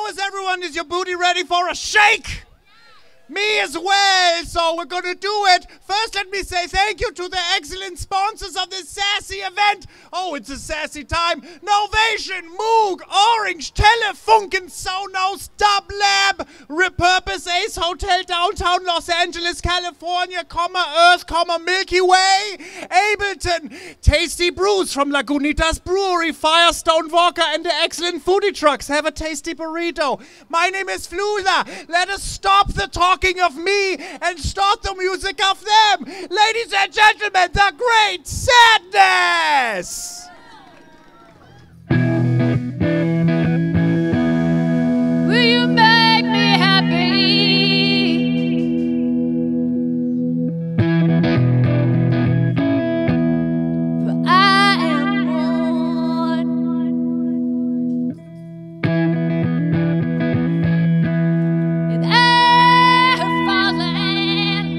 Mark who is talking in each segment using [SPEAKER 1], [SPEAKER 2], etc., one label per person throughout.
[SPEAKER 1] is everyone? Is your booty ready for a shake? Me as well, so we're gonna do it. First, let me say thank you to the excellent sponsors of this sassy event. Oh, it's a sassy time. Novation, Moog, Orange, Telefunken, Sonos, Dublab, Repurpose, Ace Hotel, Downtown Los Angeles, California, Earth, Milky Way, Ableton, Tasty Brews from Lagunitas Brewery, Firestone Walker, and the excellent foodie trucks. Have a tasty burrito. My name is Flula. Let us stop the talking of me and start the music of them. Ladies and gentlemen, the Great Sadness!
[SPEAKER 2] Will you make me happy? For I am born in Fatherland.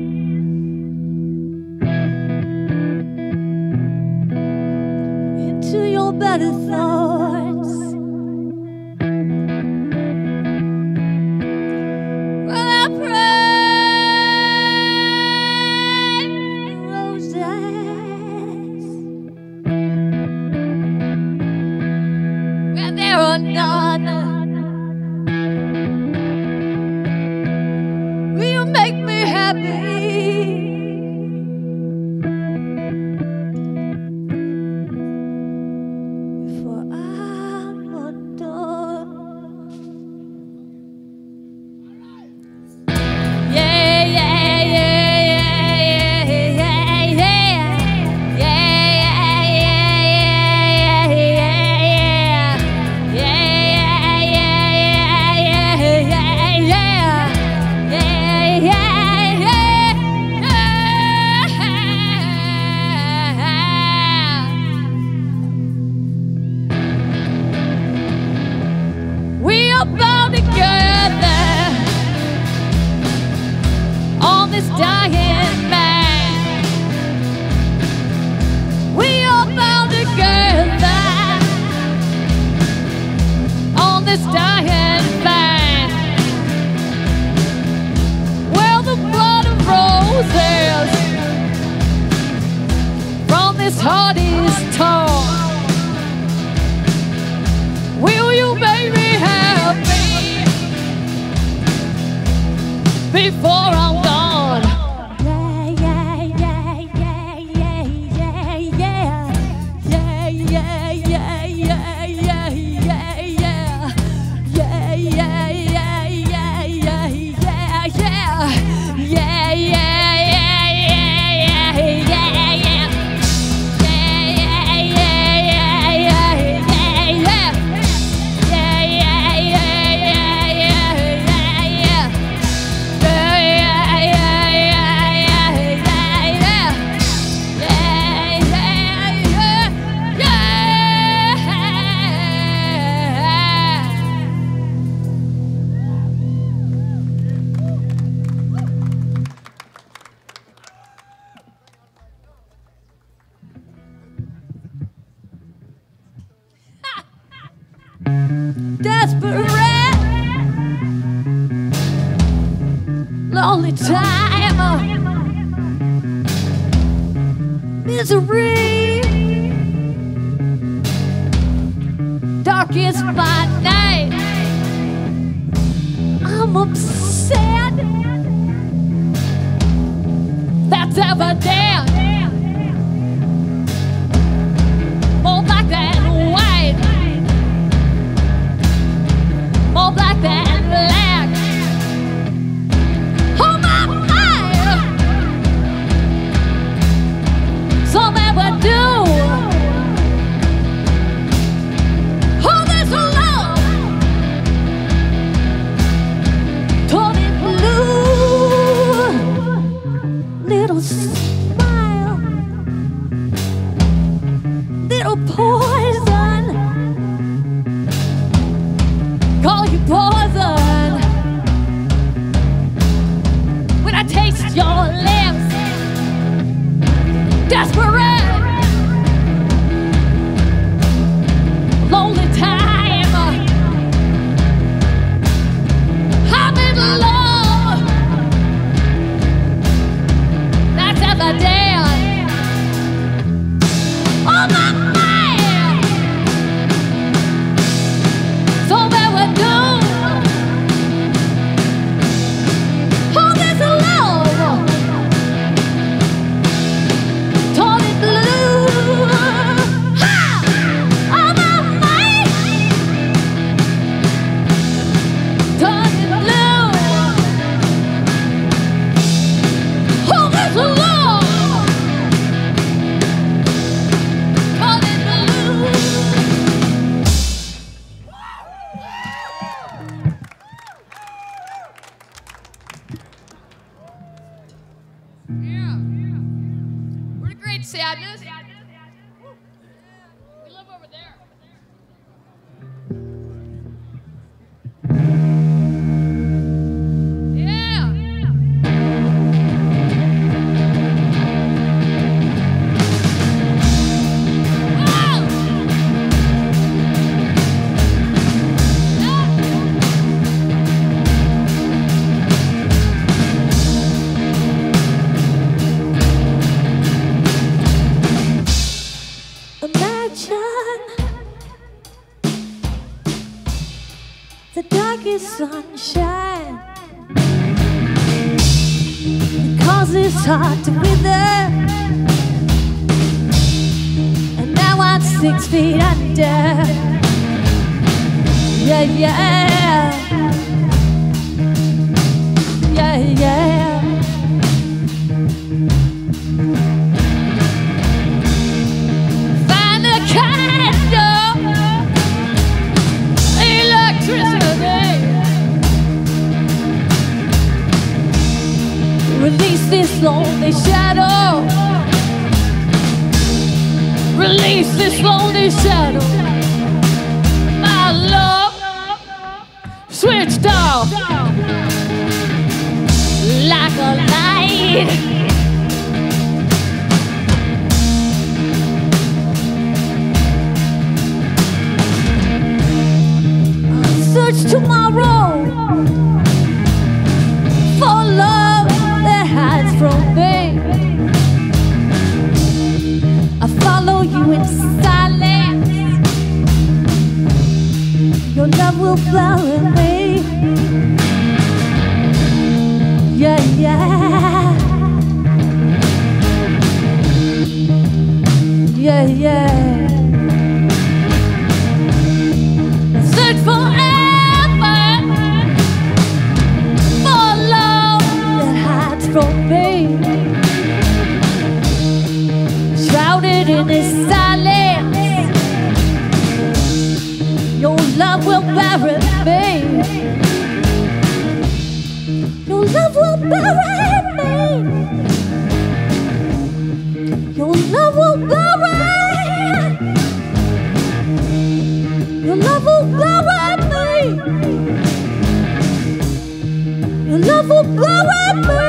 [SPEAKER 2] Into your better thoughts. Well, I pray for roses where there are none. Will you make me happy? For I'm undone. Yeah, yeah, yeah, yeah, yeah, yeah, yeah, we are bound together on this dying man. We are bound together on this dying man. Well, the blood of roses from this heart is torn. Will you make me happy before I'm gone? Yeah, yeah, yeah, yeah, yeah, yeah, yeah, yeah, yeah, yeah, yeah, yeah, yeah, yeah, yeah, yeah, yeah, yeah, yeah, desperate, lonely time, misery, darkest by night. I'm upset, that's evident. More black than white, more black than black. Oh my mind, some ever do. Oh, this love, turn it blue. Little smile, little poison. Call you poison when I taste your lips. Desperate, lonely time, turning blue. Oh, there's a love turning blue. Yeah. What a great sadness. We live over there. Yeah. Whoa.
[SPEAKER 3] Imagine the darkest sunshine, because it's hard to wither. And now I'm 6 feet under. Yeah, yeah. Yeah, yeah. Find a candle, electricity. Release this lonely shadow. Release this lonely shadow. My love switched off like a light. Search tomorrow for love that hides from me. I follow you in silence. Your love will bury me. Yeah, yeah. Yeah, yeah. Search forever for love that hides from me. Shrouded in this silence, your love will bury me. Your love will bury me. Your love will bury. Your love will bury me. Your love will bury me.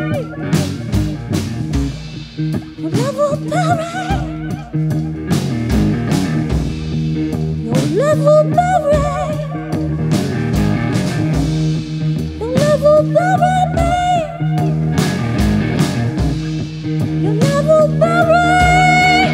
[SPEAKER 3] Your love will bury. Your love will bury. Your love will bury me. Your love will bury.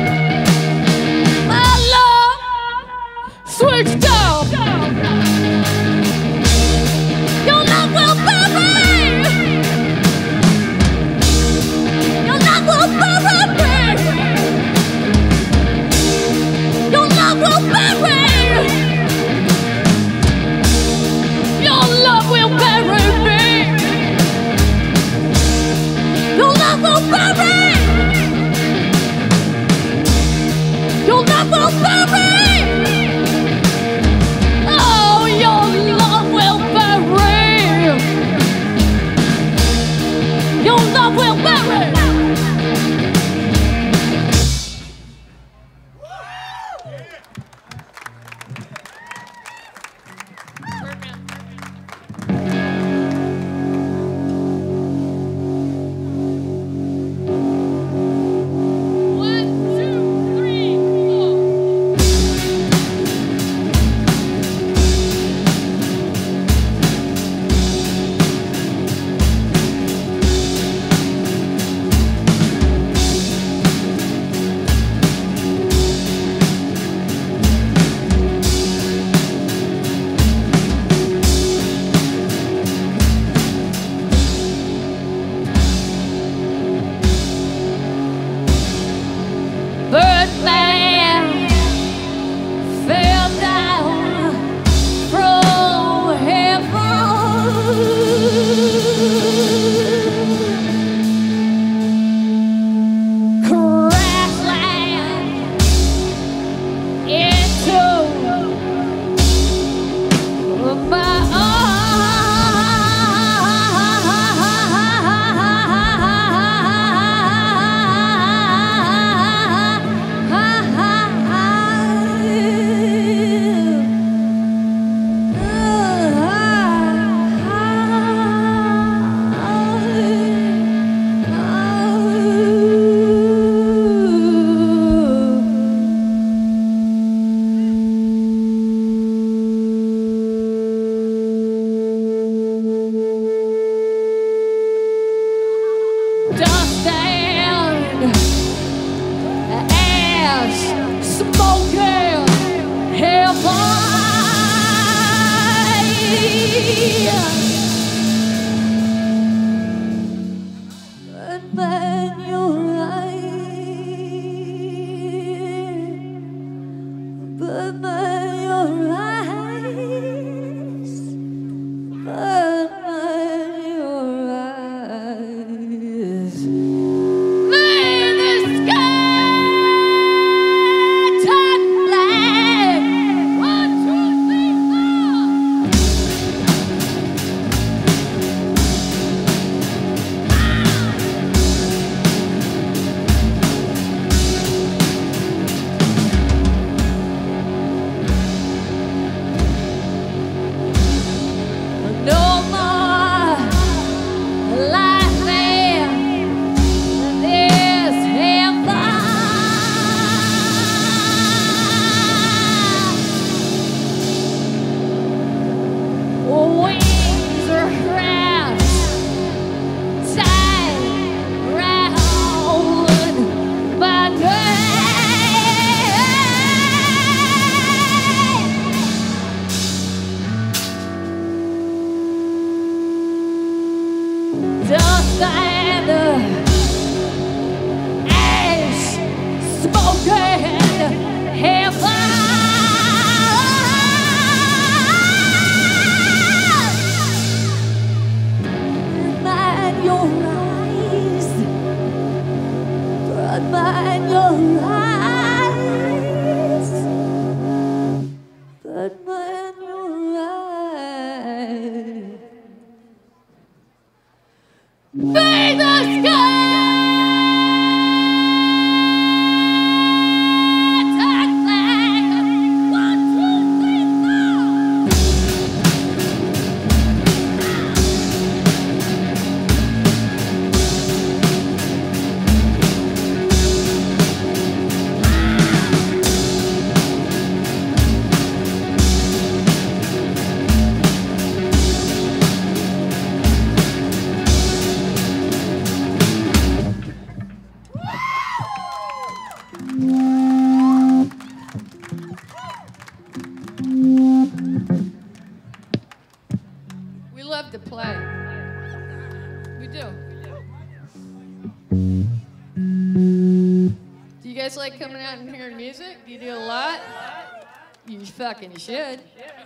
[SPEAKER 2] You should.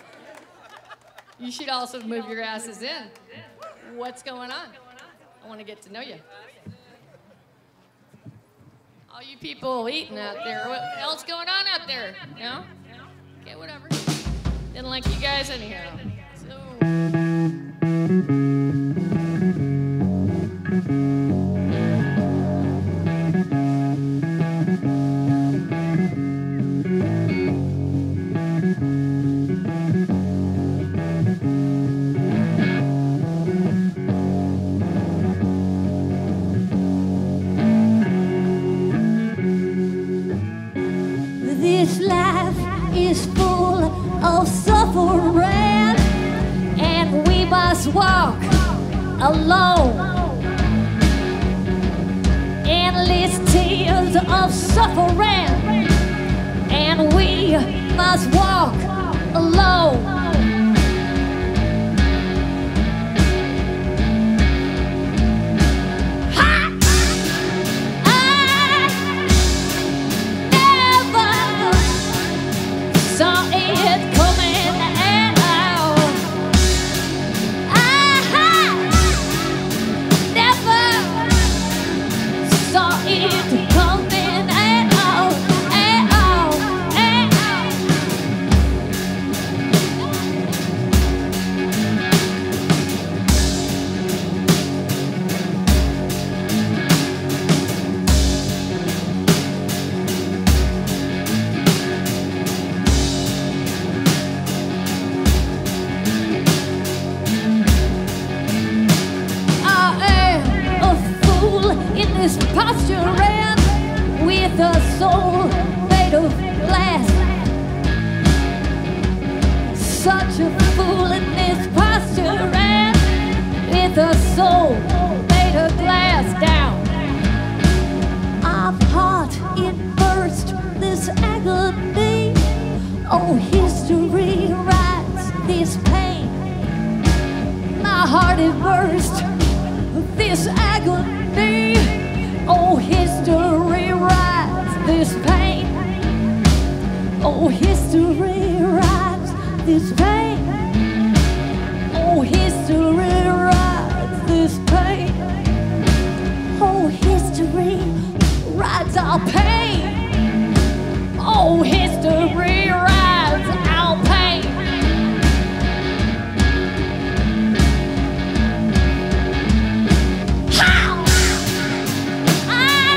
[SPEAKER 2] You should also move your asses in. What's going on? I want to get to know you. All you people eating out there, what else going on out there? No? Okay, whatever. Didn't like you guys anyhow.
[SPEAKER 3] Walk alone, endless tears of suffering, and we must walk alone. this posturing with a soul made of glass. Such a fool in this posturing with a soul made of glass. Down. I've heart it burst this agony. Oh, history writes this pain. My heart it burst this agony. Oh, history writes this pain. Oh, history writes this pain. Oh, history writes this pain. Oh, history writes our pain. Oh, history writes our pain. How? I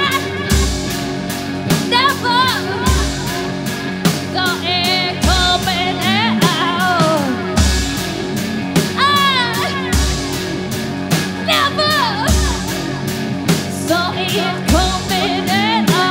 [SPEAKER 3] never saw it coming out. I never saw it coming out.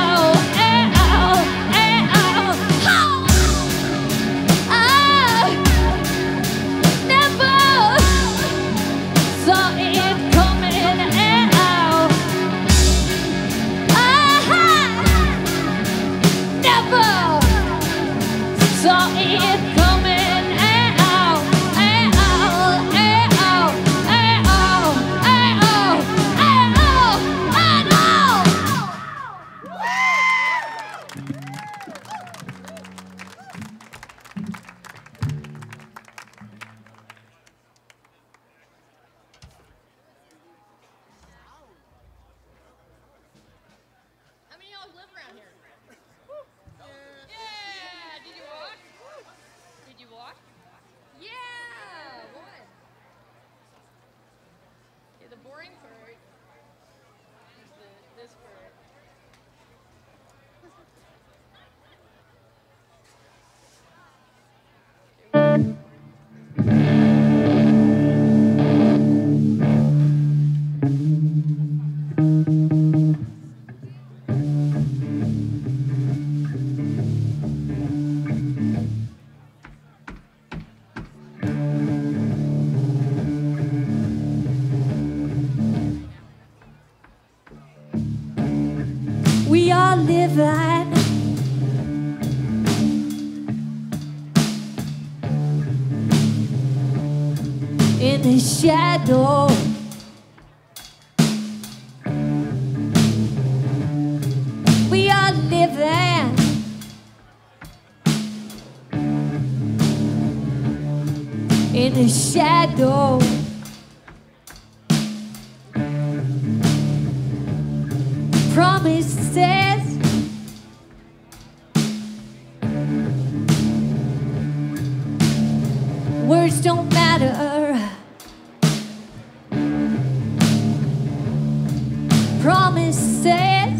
[SPEAKER 3] We are living in the shadow. We are living in the shadow. Promises words don't matter. Promises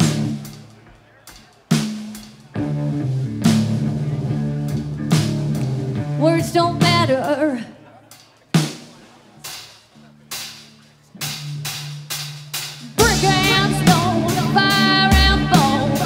[SPEAKER 3] words don't matter. Brick and stone, fire and bone.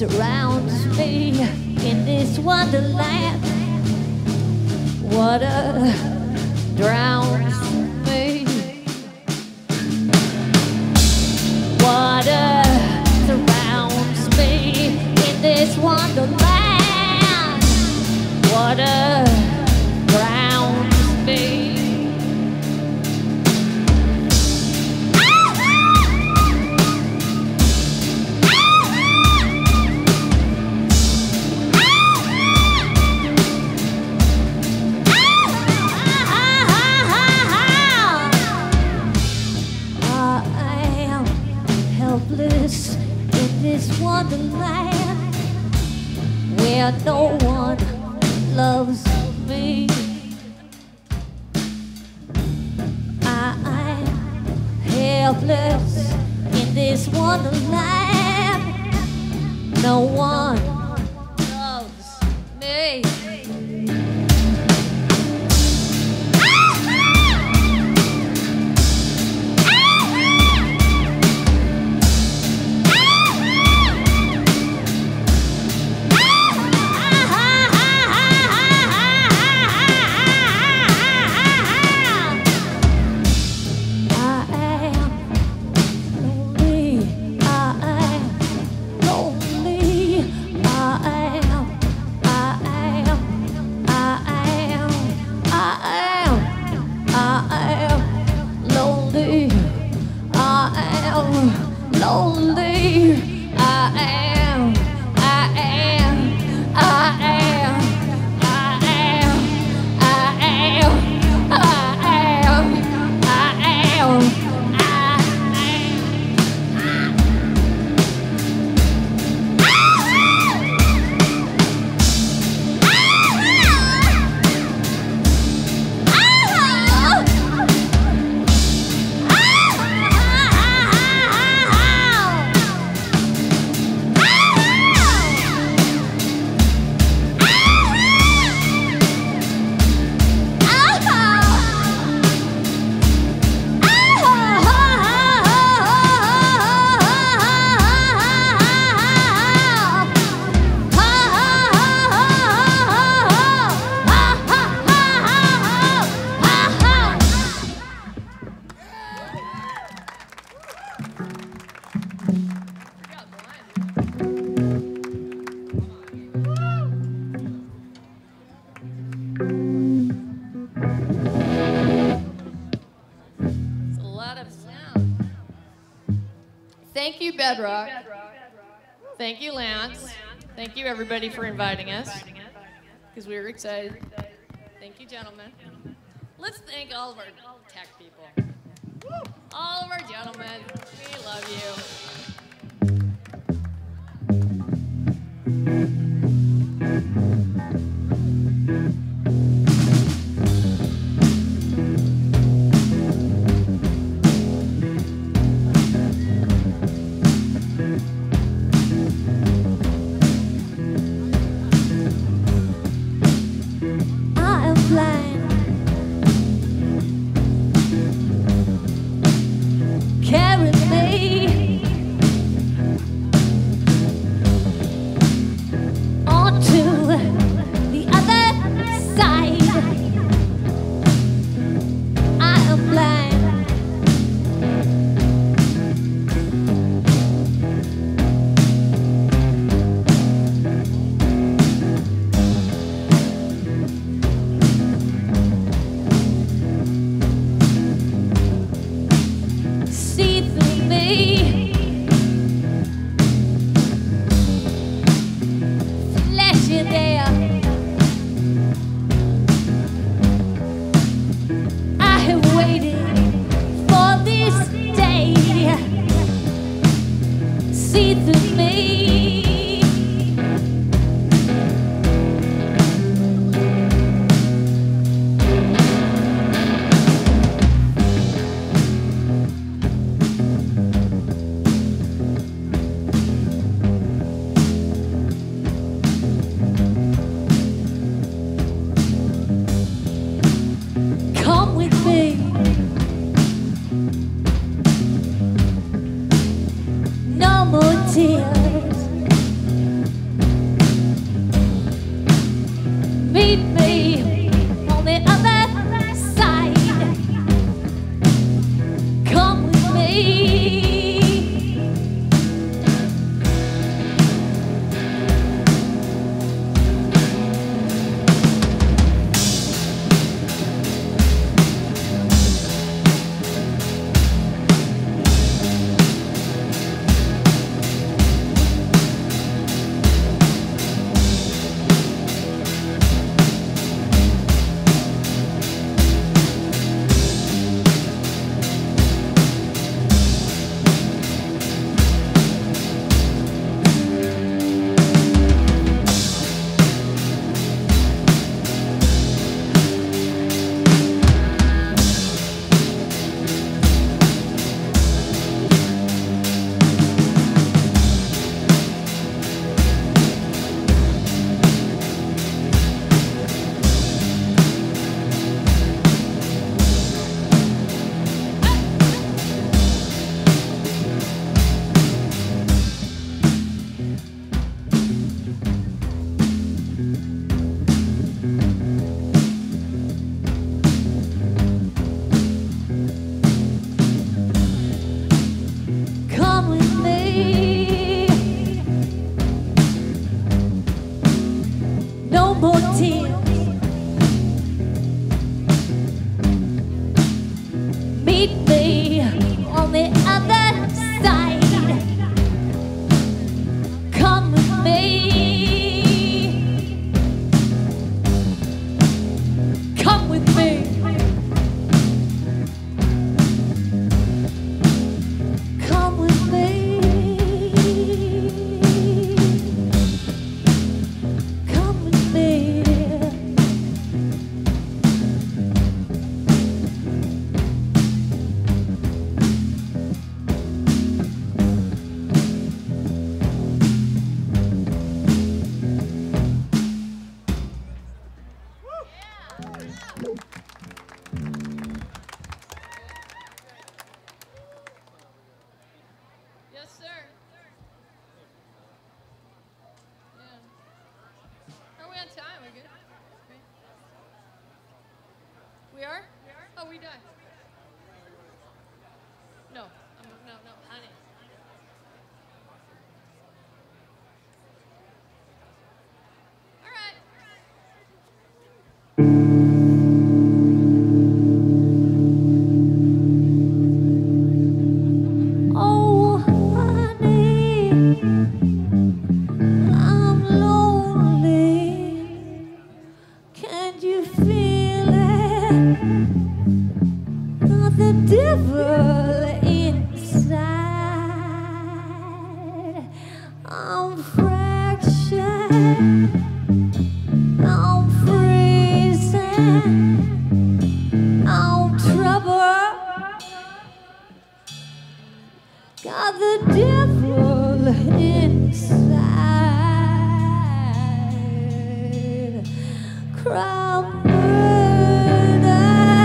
[SPEAKER 3] surrounds me in this wonderland. Water drowns me. Water surrounds me in this wonderland. Water drowns me. In this wonderland where no one loves me, I'm helpless in this wonderland. No one loves me.
[SPEAKER 2] Thank you, Bedrock. Thank you, Lance. Thank you, everybody, for inviting us, because we were excited. Thank you, gentlemen. Let's thank all of our tech people. All of our gentlemen. We love you. We are? Oh, we done. No, no, honey. All right.
[SPEAKER 3] Oh, honey, I'm lonely. Can't you feel it? Got the devil inside. I'm fractured. I'm freezing. I'm trouble. Got the devil inside. Cry murder.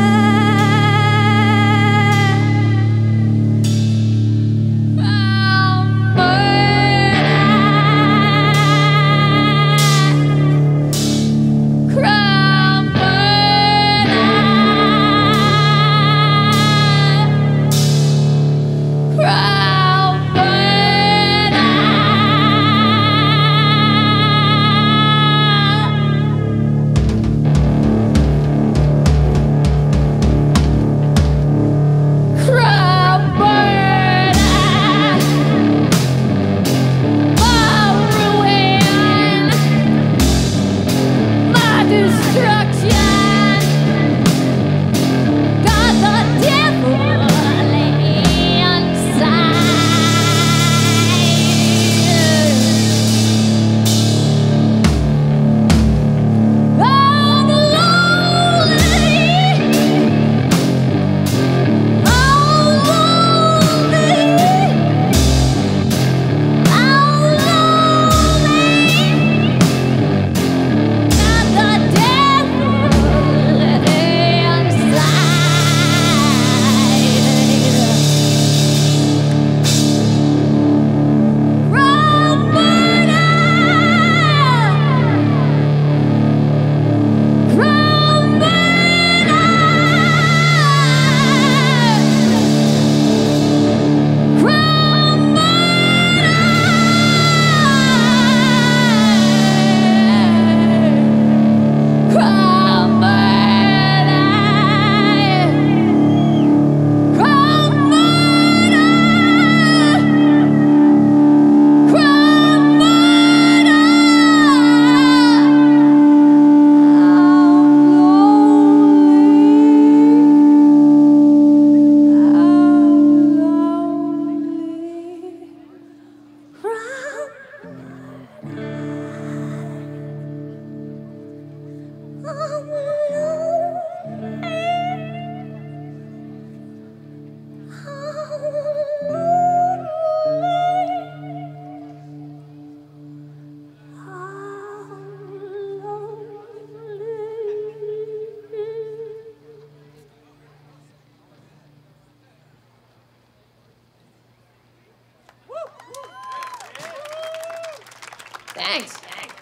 [SPEAKER 2] Thanks.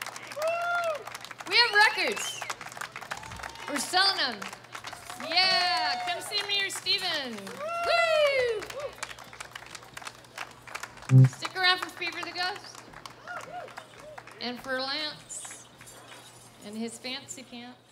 [SPEAKER 2] We have records. We're selling them. Yeah, come see me or Steven. Woo! Stick around for Fever the Ghost. And for Lance. And his fancy pants.